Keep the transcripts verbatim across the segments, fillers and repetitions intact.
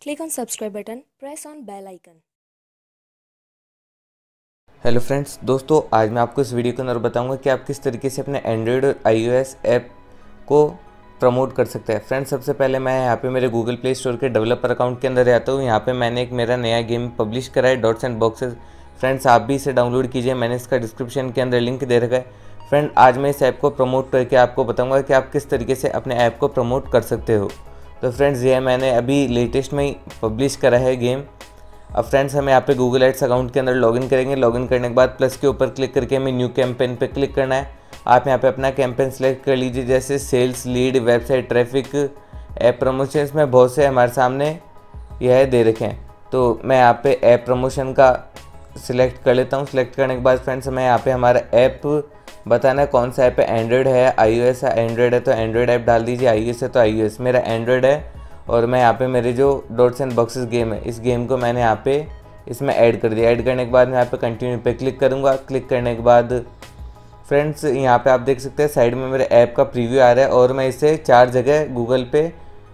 Click on subscribe button, press on bell icon. Hello friends, दोस्तों आज मैं आपको इस वीडियो के अंदर बताऊंगा कि आप किस तरीके से अपने एंड्रॉयड और आईओएस ऐप को प्रमोट कर सकते हैं। फ्रेंड्स, सबसे पहले मैं यहाँ पे मेरे गूगल प्ले स्टोर के डेवलपर अकाउंट के अंदर आता हूँ। यहाँ पे मैंने एक मेरा नया गेम पब्लिश करा है, डॉट्स एंड बॉक्सेस। फ्रेंड्स, आप भी इसे डाउनलोड कीजिए, मैंने इसका डिस्क्रिप्शन के अंदर लिंक दे रखा है। फ्रेंड, आज मैं इस ऐप को प्रमोट करके आपको बताऊँगा कि आप किस तरीके से अपने ऐप को प्रमोट कर सकते हो। तो फ्रेंड्स, ये मैंने अभी लेटेस्ट में ही पब्लिश करा है गेम। अब फ्रेंड्स, हम यहाँ पे गूगल एड्स अकाउंट के अंदर लॉगिन करेंगे। लॉगिन करने के बाद प्लस के ऊपर क्लिक करके हमें न्यू कैंपेन पे क्लिक करना है। आप यहाँ पे अपना कैंपेन सेलेक्ट कर लीजिए, जैसे sales, lead, website traffic, app promotions में बहुत से हमारे सामने यह दे रखे हैं। तो मैं यहाँ पे ऐप प्रमोशन का सिलेक्ट कर लेता हूँ। सिलेक्ट करने के बाद फ्रेंड्स, हमें यहाँ पे हमारा ऐप बताना है कौन सा ऐप है। एंड्रॉयड है, आईओएस है। एंड्रॉयड है तो एंड्रॉयड ऐप डाल दीजिए, आईओएस है तो आईओएस। मेरा एंड्रॉयड है और मैं यहाँ पे मेरे जो डॉट्स एंड बॉक्सेस गेम है, इस गेम को मैंने यहाँ पे इसमें ऐड कर दिया। ऐड करने के बाद मैं यहाँ पे कंटिन्यू पे क्लिक करूँगा। क्लिक करने के बाद फ्रेंड्स, यहाँ पे आप देख सकते हैं साइड में मेरे ऐप का प्रीव्यू आ रहा है और मैं इसे चार जगह गूगल पे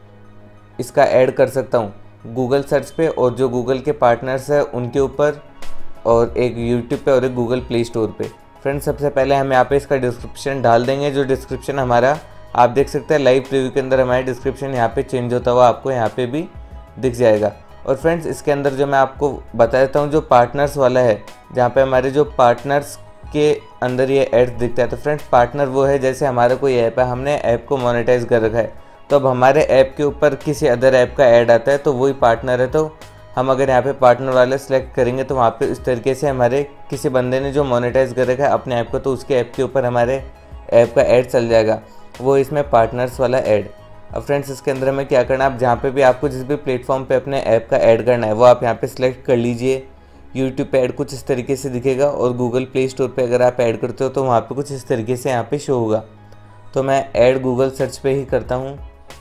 इसका ऐड कर सकता हूँ। गूगल सर्च पे, और जो गूगल के पार्टनर्स है उनके ऊपर, और एक यूट्यूब पे और एक गूगल प्ले स्टोर पे। फ्रेंड्स, सबसे पहले हम यहाँ पे इसका डिस्क्रिप्शन डाल देंगे। जो डिस्क्रिप्शन हमारा आप देख सकते हैं लाइव प्रीव्यू के अंदर हमारा डिस्क्रिप्शन यहाँ पे चेंज होता हुआ आपको यहाँ पे भी दिख जाएगा। और फ्रेंड्स, इसके अंदर जो मैं आपको बता देता हूँ, जो पार्टनर्स वाला है, जहाँ पे हमारे जो पार्टनर्स के अंदर ये ऐड दिखता है। तो फ्रेंड्स, पार्टनर वो है जैसे हमारा कोई ऐप है, हमने ऐप को मोनेटाइज कर रखा है, तो अब हमारे ऐप के ऊपर किसी अदर ऐप का ऐड आता है तो वही पार्टनर है। तो हम अगर यहाँ पे पार्टनर वाले सेलेक्ट करेंगे तो वहाँ पे इस तरीके से हमारे किसी बंदे ने जो मोनेटाइज कर रखा है अपने ऐप को, तो उसके ऐप के ऊपर हमारे ऐप का ऐड चल जाएगा, वो इसमें पार्टनर्स वाला ऐड। अब फ्रेंड्स, इसके अंदर हमें क्या करना है, आप जहाँ पे भी आपको जिस भी प्लेटफॉर्म पे अपने ऐप का ऐड करना है वो आप यहाँ पे सिलेक्ट कर लीजिए। यूट्यूब पे ऐड कुछ इस तरीके से दिखेगा, और गूगल प्ले स्टोर पे अगर आप ऐड करते हो तो वहाँ पे कुछ इस तरीके से यहाँ पे शो होगा। तो मैं ऐड गूगल सर्च पे ही करता हूँ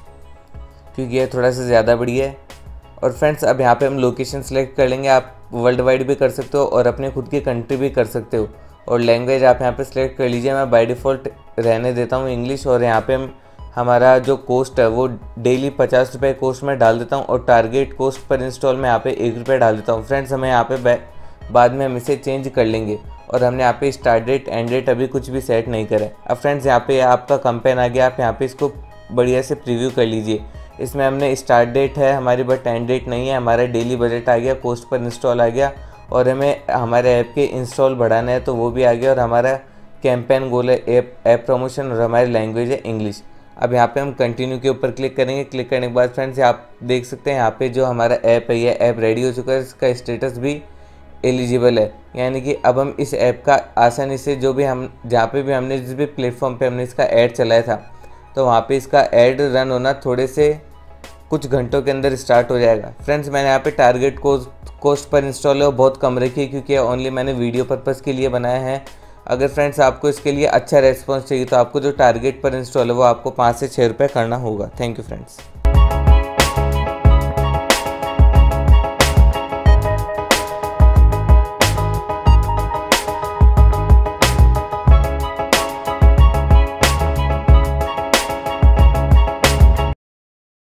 क्योंकि ये थोड़ा सा ज़्यादा बढ़िया है। और फ्रेंड्स, अब यहाँ पे हम लोकेशन सेलेक्ट कर लेंगे। आप वर्ल्ड वाइड भी कर सकते हो और अपने खुद की कंट्री भी कर सकते हो। और लैंग्वेज आप यहाँ पे सिलेक्ट कर लीजिए। मैं बाय डिफ़ॉल्ट रहने देता हूँ इंग्लिश। और यहाँ पे हम हमारा जो कोस्ट है वो डेली पचास रुपये कोस्ट में डाल देता हूँ, और टारगेट कोस्ट पर इंस्टॉल में यहाँ पे एक रुपये डाल देता हूँ। फ्रेंड्स, हमें यहाँ पे बाद में हम इसे चेंज कर लेंगे। और हमने यहाँ पे स्टार्ट डेट, एंड डेट अभी कुछ भी सेट नहीं करा है। अब फ्रेंड्स, यहाँ पे आपका कैंपेन आ गया, आप यहाँ पे इसको बढ़िया से प्रीव्यू कर लीजिए। इसमें हमने स्टार्ट डेट है हमारी, बट एंड डेट नहीं है। हमारा डेली बजट आ गया, कोस्ट पर इंस्टॉल आ गया, और हमें हमारे ऐप के इंस्टॉल बढ़ाना है तो वो भी आ गया। और हमारा कैंपेन गोल है ऐप ऐप प्रमोशन, और हमारी लैंग्वेज है इंग्लिश। अब यहाँ पे हम कंटिन्यू के ऊपर क्लिक करेंगे। क्लिक करने के बाद फ्रेंड्स, आप देख सकते हैं यहाँ पे जो हमारा ऐप है, ये ऐप रेडी हो चुका है। इसका स्टेटस भी एलिजिबल है, यानी कि अब हम इस ऐप का आसानी से जो भी हम जहाँ पे भी हमने जिस भी प्लेटफॉर्म पे हमने इसका ऐड चलाया था, तो वहाँ पे इसका ऐड रन होना थोड़े से कुछ घंटों के अंदर स्टार्ट हो जाएगा। फ्रेंड्स, मैंने यहाँ पे टारगेट कोस्ट कोस्ट पर इंस्टॉल है वो बहुत कम रखी है, क्योंकि ओनली मैंने वीडियो पर्पज़ के लिए बनाया है। अगर फ्रेंड्स आपको इसके लिए अच्छा रेस्पॉन्स चाहिए तो आपको जो टारगेट पर इंस्टॉल है वो आपको पाँच से छः रुपये करना होगा। Thank you friends.